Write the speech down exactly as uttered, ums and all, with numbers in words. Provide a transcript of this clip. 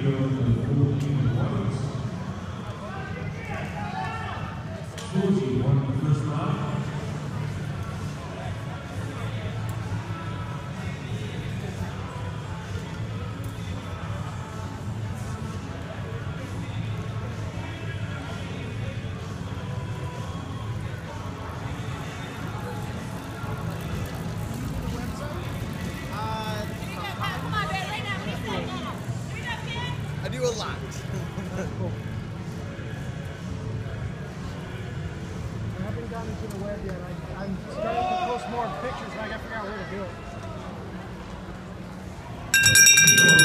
leader of the fourteen Whites. Fuji won the first round. I do a lot. Cool. I haven't gotten into the web yet. I, I'm starting to post more pictures and I gotta figure out where to do it.